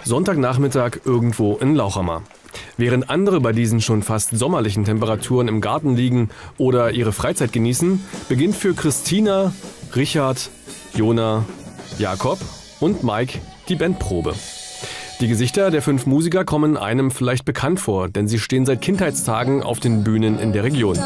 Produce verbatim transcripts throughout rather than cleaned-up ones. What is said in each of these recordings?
Sonntagnachmittag irgendwo in Lauchhammer. Während andere bei diesen schon fast sommerlichen Temperaturen im Garten liegen oder ihre Freizeit genießen, beginnt für Christina, Richard, Jona, Jakob und Mike die Bandprobe. Die Gesichter der fünf Musiker kommen einem vielleicht bekannt vor, denn sie stehen seit Kindheitstagen auf den Bühnen in der Region.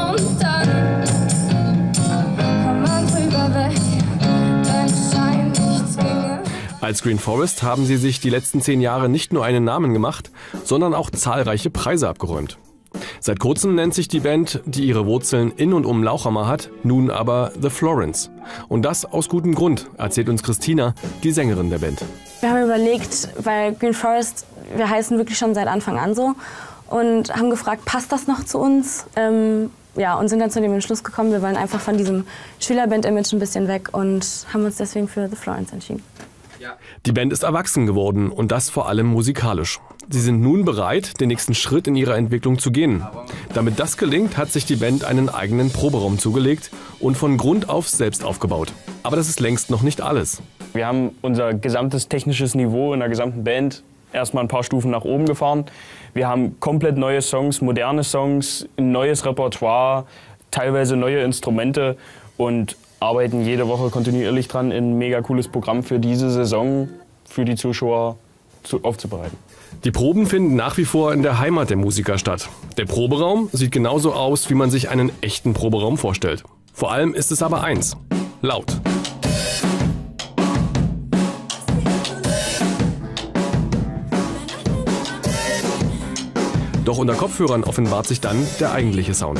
Als Green Forest haben sie sich die letzten zehn Jahre nicht nur einen Namen gemacht, sondern auch zahlreiche Preise abgeräumt. Seit kurzem nennt sich die Band, die ihre Wurzeln in und um Lauchhammer hat, nun aber The Florence. Und das aus gutem Grund, erzählt uns Christina, die Sängerin der Band. Wir haben überlegt, weil Green Forest, wir heißen wirklich schon seit Anfang an so und haben gefragt, passt das noch zu uns? Ähm, ja, und sind dann zu dem Entschluss gekommen, wir wollen einfach von diesem Schülerband-Image ein bisschen weg und haben uns deswegen für The Florence entschieden. Die Band ist erwachsen geworden und das vor allem musikalisch. Sie sind nun bereit, den nächsten Schritt in ihrer Entwicklung zu gehen. Damit das gelingt, hat sich die Band einen eigenen Proberaum zugelegt und von Grund auf selbst aufgebaut. Aber das ist längst noch nicht alles. Wir haben unser gesamtes technisches Niveau in der gesamten Band erstmal ein paar Stufen nach oben gefahren. Wir haben komplett neue Songs, moderne Songs, ein neues Repertoire, teilweise neue Instrumente und arbeiten jede Woche kontinuierlich dran, ein mega cooles Programm für diese Saison für die Zuschauer zu, aufzubereiten. Die Proben finden nach wie vor in der Heimat der Musiker statt. Der Proberaum sieht genauso aus, wie man sich einen echten Proberaum vorstellt. Vor allem ist es aber eins: laut. Doch unter Kopfhörern offenbart sich dann der eigentliche Sound.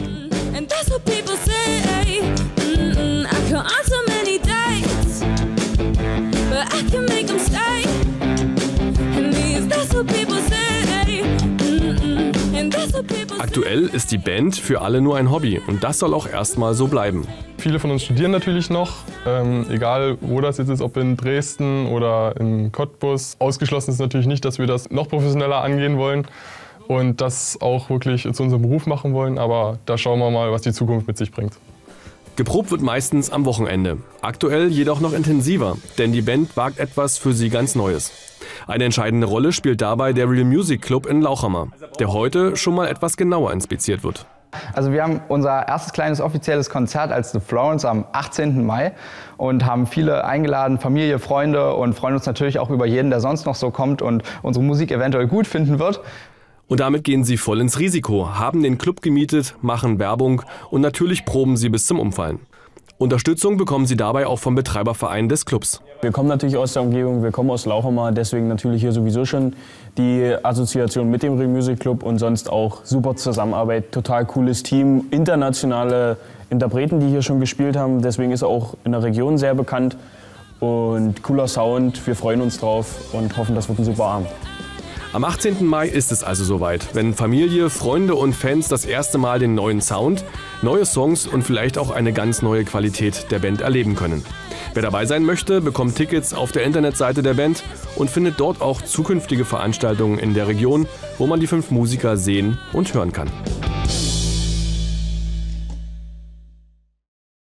Aktuell ist die Band für alle nur ein Hobby und das soll auch erstmal so bleiben. Viele von uns studieren natürlich noch, ähm, egal wo das jetzt ist, ob in Dresden oder in Cottbus. Ausgeschlossen ist natürlich nicht, dass wir das noch professioneller angehen wollen und das auch wirklich zu unserem Beruf machen wollen, aber da schauen wir mal, was die Zukunft mit sich bringt. Geprobt wird meistens am Wochenende, aktuell jedoch noch intensiver, denn die Band wagt etwas für sie ganz Neues. Eine entscheidende Rolle spielt dabei der Real Music Club in Lauchhammer, der heute schon mal etwas genauer inspiziert wird. Also wir haben unser erstes kleines offizielles Konzert als The Florence am achtzehnten Mai und haben viele eingeladen, Familie, Freunde, und freuen uns natürlich auch über jeden, der sonst noch so kommt und unsere Musik eventuell gut finden wird. Und damit gehen sie voll ins Risiko, haben den Club gemietet, machen Werbung und natürlich proben sie bis zum Umfallen. Unterstützung bekommen sie dabei auch vom Betreiberverein des Clubs. Wir kommen natürlich aus der Umgebung, wir kommen aus Lauchhammer, deswegen natürlich hier sowieso schon die Assoziation mit dem Real Music Club und sonst auch super Zusammenarbeit, total cooles Team, internationale Interpreten, die hier schon gespielt haben, deswegen ist er auch in der Region sehr bekannt und cooler Sound, wir freuen uns drauf und hoffen, das wird ein super Abend. Am achtzehnten Mai ist es also soweit, wenn Familie, Freunde und Fans das erste Mal den neuen Sound, neue Songs und vielleicht auch eine ganz neue Qualität der Band erleben können. Wer dabei sein möchte, bekommt Tickets auf der Internetseite der Band und findet dort auch zukünftige Veranstaltungen in der Region, wo man die fünf Musiker sehen und hören kann.